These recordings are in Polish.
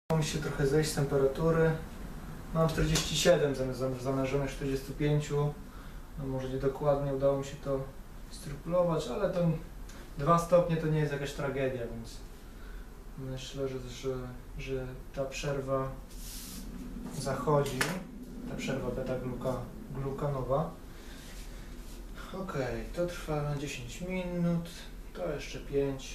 Mi się trochę zejść z temperatury. Mam 47 zamiast zamierzonych 45. No może nie dokładnie udało mi się to stypulować, ale to 2 stopnie to nie jest jakaś tragedia, więc myślę, że ta przerwa zachodzi. Ta przerwa beta-glukanowa. Ok, to trwa na 10 minut, to jeszcze 5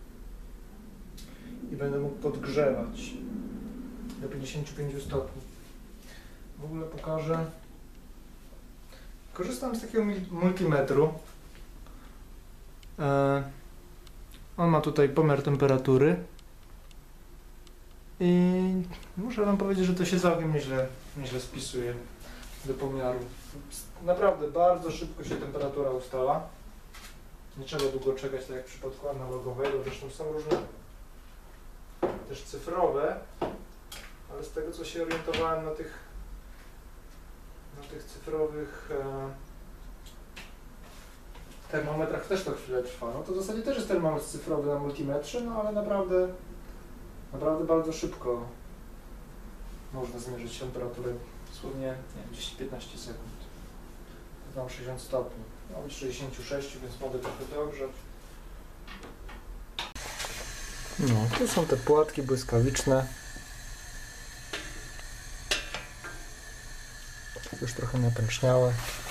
i będę mógł podgrzewać do 55 stopni. W ogóle pokażę. Korzystam z takiego multimetru. On ma tutaj pomiar temperatury i muszę Wam powiedzieć, że to się całkiem nieźle spisuje do pomiaru. Naprawdę bardzo szybko się temperatura ustala. Nie trzeba długo czekać, tak jak w przypadku analogowego. Zresztą są różne też cyfrowe, ale z tego co się orientowałem na tych cyfrowych termometrach też to chwilę trwa. No to w zasadzie też jest termometr cyfrowy na multimetrze, no ale naprawdę bardzo szybko można zmierzyć temperaturę. Dosłownie, nie wiem, 10-15 sekund. Mam 60 stopni. Mam być 66, więc mogę trochę dogrzać. No, tu są te płatki błyskawiczne. Już trochę napęczniałe.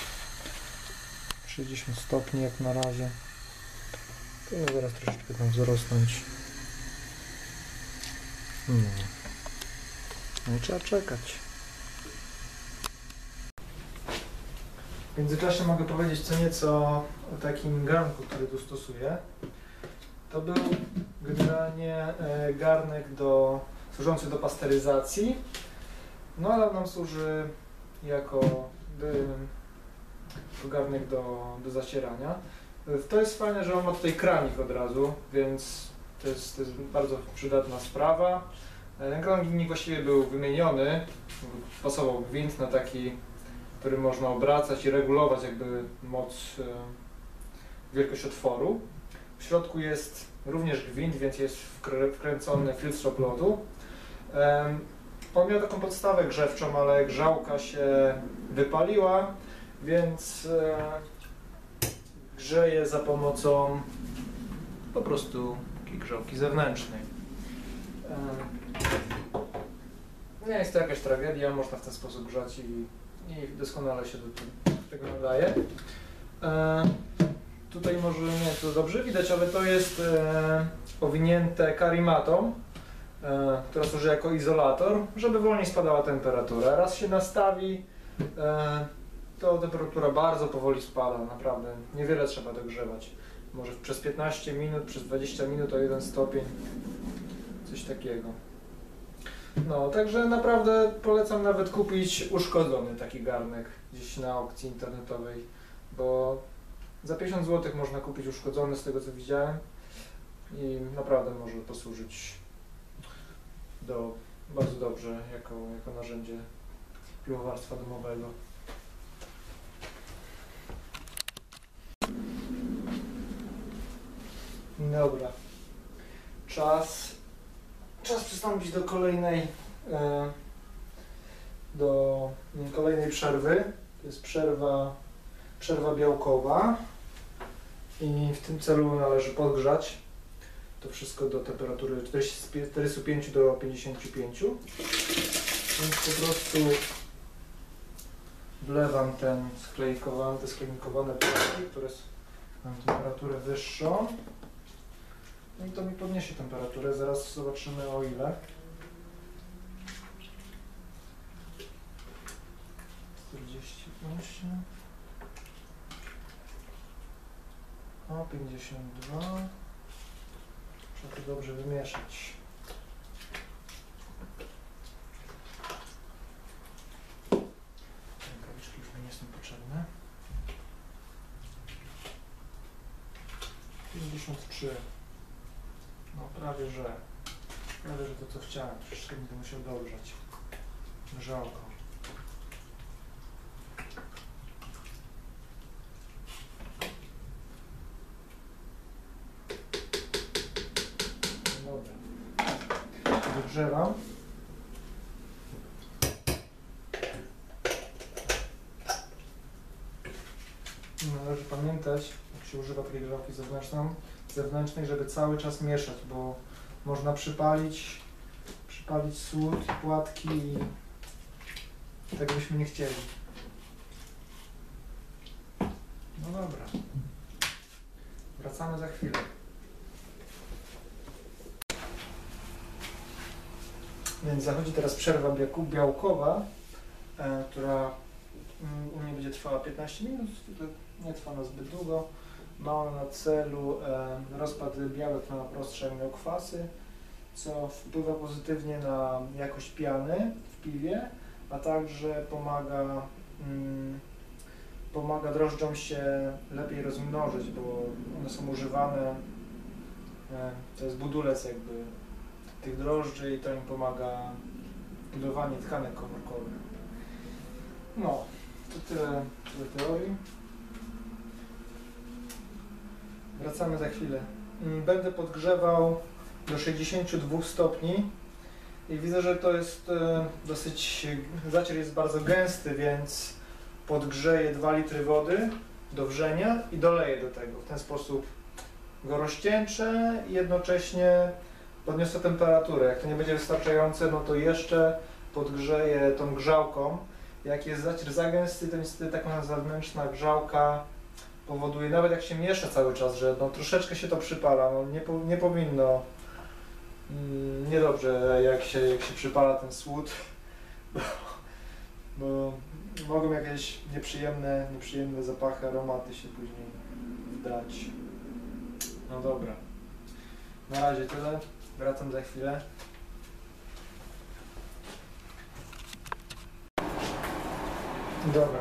60 stopni jak na razie. Powinno zaraz troszeczkę tam wzrosnąć. No i trzeba czekać. W międzyczasie mogę powiedzieć co nieco o takim garnku, który tu stosuję. To był generalnie garnek służący do pasteryzacji, no ale nam służy jako garnek do zacierania. To jest fajne, że on ma tutaj kranik od razu, więc to jest bardzo przydatna sprawa. Ten kranik właściwie był wymieniony, pasował gwint na taki, który można obracać i regulować jakby wielkość otworu. W środku jest również gwint, więc jest wkręcony filtr stoplodu. On miał taką podstawę grzewczą, ale grzałka się wypaliła, więc grzeje za pomocą po prostu takiej grzałki zewnętrznej. Nie jest to jakaś tragedia, można w ten sposób grzać i doskonale się do tego nadaje. Tutaj może nie to dobrze widać, ale to jest owinięte karimatą, która służy jako izolator, żeby wolniej spadała temperatura. Raz się nastawi, to temperatura bardzo powoli spada, naprawdę niewiele trzeba dogrzewać. Może przez 15 minut, przez 20 minut o 1 stopień, coś takiego. No, także naprawdę polecam nawet kupić uszkodzony taki garnek gdzieś na aukcji internetowej, bo za 50 zł można kupić uszkodzony, z tego co widziałem, i naprawdę może posłużyć bardzo dobrze jako narzędzie piwowarstwa domowego. Dobra, czas przystąpić do kolejnej przerwy. To jest przerwa białkowa i w tym celu należy podgrzać to wszystko do temperatury 45 do 55. Więc po prostu wlewam te sklinkowane płatki, które mają temperaturę wyższą. No i to mi podniesie temperaturę, zaraz zobaczymy o ile. 48, o 52. Trzeba to dobrze wymieszać. Rękawiczki już mi nie są potrzebne. 53. No prawie że to co chciałem, troszeczkę będę musiał dogrzać. Grzałką. Dobra. Dogrzewam. pamiętać, jak się używa takiej grzałki zewnętrznej, żeby cały czas mieszać, bo można przypalić słód, płatki i tego byśmy nie chcieli. No dobra. Wracamy za chwilę. Więc zachodzi teraz przerwa białkowa, która u mnie będzie trwała 15 minut, nie trwa ona zbyt długo. Ma ona na celu rozpad białek na prostsze aminokwasy, co wpływa pozytywnie na jakość piany w piwie, a także pomaga drożdżom się lepiej rozmnożyć, bo one są używane, to jest budulec jakby tych drożdży i to im pomaga w budowaniu tkanek komórkowych. No, to tyle teorii. Wracamy za chwilę. Będę podgrzewał do 62 stopni i widzę, że to jest zacier jest bardzo gęsty, więc podgrzeję 2 litry wody do wrzenia i doleję do tego. W ten sposób go rozcieńczę i jednocześnie podniosę temperaturę. Jak to nie będzie wystarczające, no to jeszcze podgrzeję tą grzałką. Jak jest zacier za gęsty, to niestety taką zewnętrzna grzałka powoduje, nawet jak się miesza cały czas, że no, troszeczkę się to przypala. No, nie powinno. Niedobrze jak się przypala ten słód, bo mogą jakieś nieprzyjemne zapachy, aromaty się później wdać. No dobra. Na razie tyle. Wracam za chwilę. Dobra.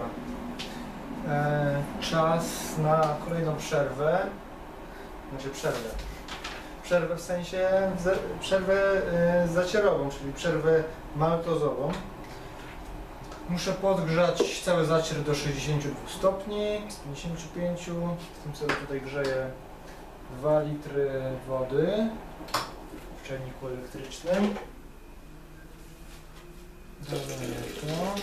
Czas na kolejną przerwę. Znaczy przerwę w sensie przerwę zacierową, czyli przerwę maltozową. Muszę podgrzać cały zacier do 62 stopni, z 55. W tym celu tutaj grzeję 2 litry wody w czajniku elektrycznym. Doleję to.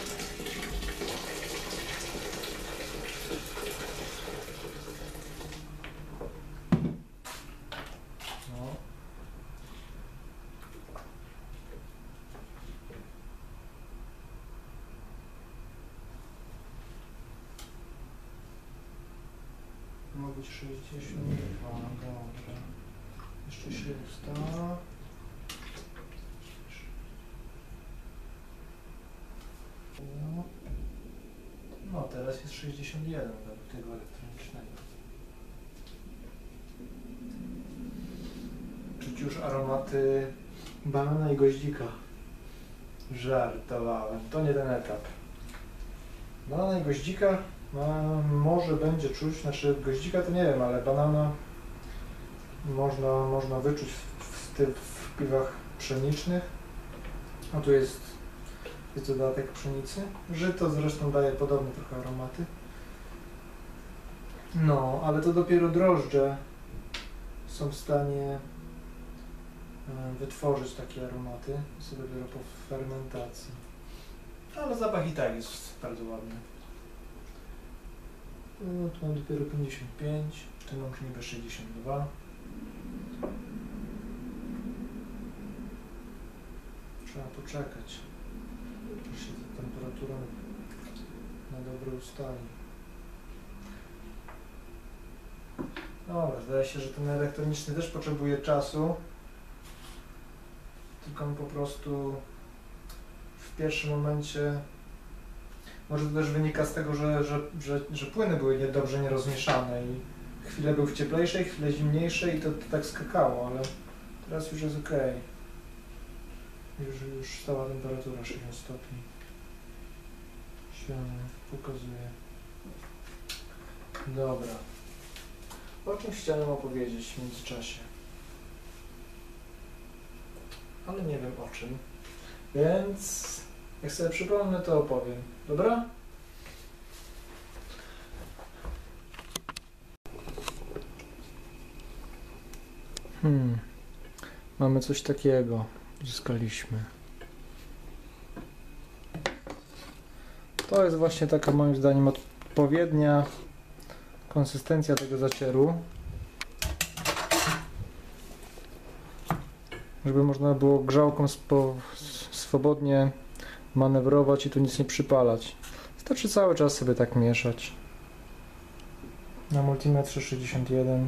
Ma być 62, dobra. Jeszcze się ustala. No, teraz jest 61 według tego elektronicznego. Czuć już aromaty banana i goździka. Żartowałem, to nie ten etap. Banana i goździka może będzie czuć, znaczy goździka to nie wiem, ale banana można wyczuć w piwach pszenicznych. A tu jest dodatek pszenicy. Żyto zresztą daje podobne trochę aromaty. No, ale to dopiero drożdże są w stanie wytworzyć takie aromaty. To dopiero po fermentacji. Ale zapach i tak jest bardzo ładny. No, tu mam dopiero 55, tu mam już niby 62. Trzeba poczekać, aż się ta temperatura na dobre ustali. Dobra, zdaje się, że ten elektroniczny też potrzebuje czasu, tylko on po prostu w pierwszym momencie, może to też wynika z tego, że płyny były dobrze nierozmieszane i chwilę był w cieplejszej, chwilę zimniejszej i to tak skakało, ale teraz już jest ok. Już stała temperatura 60 stopni. Się pokazuje. Dobra. O czymś chciałem opowiedzieć w międzyczasie. Ale nie wiem o czym. Więc jak sobie przypomnę, to opowiem. Dobra? Mamy coś takiego. Zyskaliśmy. To jest właśnie taka moim zdaniem odpowiednia konsystencja tego zacieru, żeby można było grzałką swobodnie manewrować i tu nic nie przypalać. Wystarczy cały czas sobie tak mieszać. Na multimetrze 61.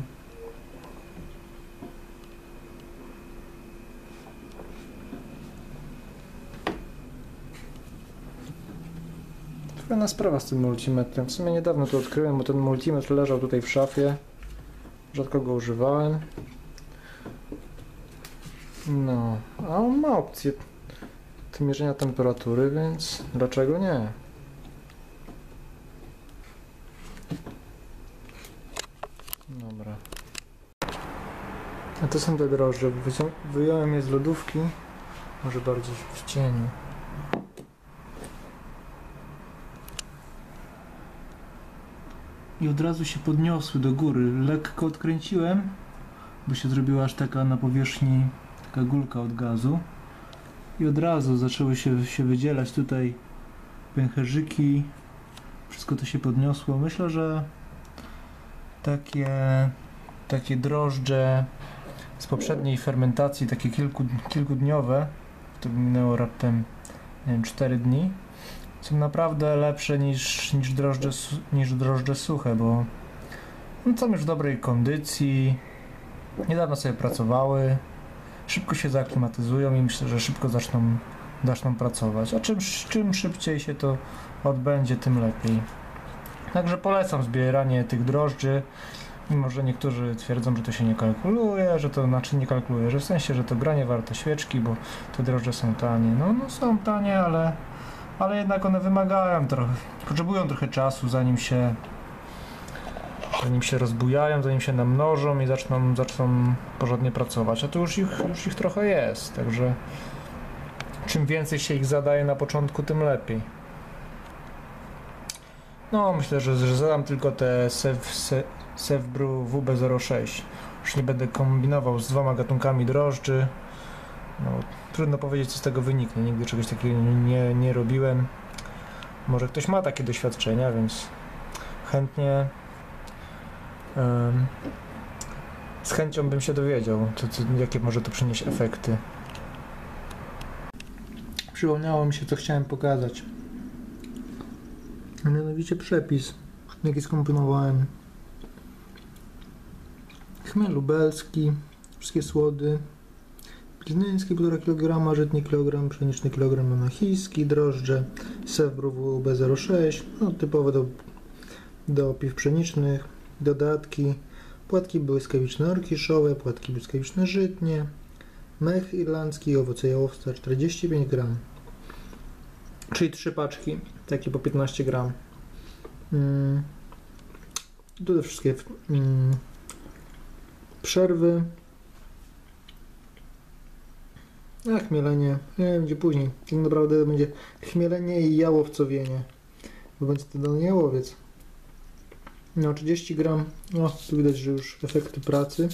Fajna sprawa z tym multimetrem. W sumie niedawno to odkryłem, bo ten multimetr leżał tutaj w szafie. Rzadko go używałem. No, a on ma opcję mierzenia temperatury, więc dlaczego nie? Dobra. A to są te drożdże. Wyjąłem je z lodówki. Może bardziej w cieniu. I od razu się podniosły do góry. Lekko odkręciłem, bo się zrobiła aż taka na powierzchni taka gulka od gazu. I od razu zaczęły się wydzielać tutaj pęcherzyki. Wszystko to się podniosło. Myślę, że takie drożdże z poprzedniej fermentacji, takie kilkudniowe, to minęło raptem, nie wiem, 4 dni, są naprawdę lepsze niż drożdże suche, bo są już w dobrej kondycji, niedawno sobie pracowały, szybko się zaaklimatyzują i myślę, że szybko zaczną pracować, a czym szybciej się to odbędzie, tym lepiej. Także polecam zbieranie tych drożdży, mimo że niektórzy twierdzą, że to się nie kalkuluje, że to znaczy nie kalkuluje, że w sensie, że to granie warte świeczki, bo te drożdże są tanie. No są tanie, ale jednak one wymagają trochę, potrzebują trochę czasu, zanim się rozbujają, zanim się namnożą i zaczną porządnie pracować, a to już ich trochę jest, także czym więcej się ich zadaje na początku, tym lepiej. No, myślę, że zadam tylko te Sevbrew WB06. Już nie będę kombinował z 2 gatunkami drożdży. No, trudno powiedzieć, co z tego wyniknie. Nigdy czegoś takiego nie robiłem. Może ktoś ma takie doświadczenia, więc chętnie z chęcią bym się dowiedział, jakie może to przynieść efekty. Przypomniało mi się, co chciałem pokazać. A mianowicie przepis, jaki skomponowałem. Chmiel lubelski, wszystkie słody, pilzneński 1,5 kg, żytni kilogram, pszeniczny kilogram monachijski, drożdże, Sevbrew WB06, no, typowe do piw pszenicznych, dodatki, płatki błyskawiczne orkiszowe, płatki błyskawiczne żytnie, mech irlandzki, owoce jałowca 45 g. Czyli 3 paczki, takie po 15 g. Tutaj wszystkie przerwy. A chmielenie, nie wiem gdzie później. Tak naprawdę będzie chmielenie i jałowcowienie. Bo będzie to dany jałowiec. No 30 g. No tu widać, że już efekty pracy.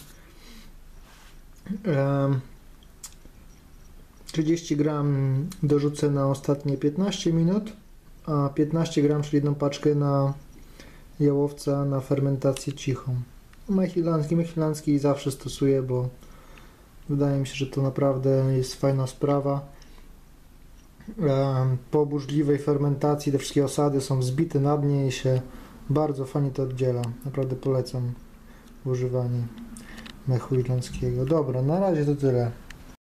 30 g dorzucę na ostatnie 15 minut, a 15 g, czyli 1 paczkę na jałowca na fermentację cichą. Mech irlandzki zawsze stosuję, bo wydaje mi się, że to naprawdę jest fajna sprawa. Po burzliwej fermentacji te wszystkie osady są zbite na dnie i się bardzo fajnie to oddziela. Naprawdę polecam używanie mechu irlandzkiego. Dobra, na razie to tyle.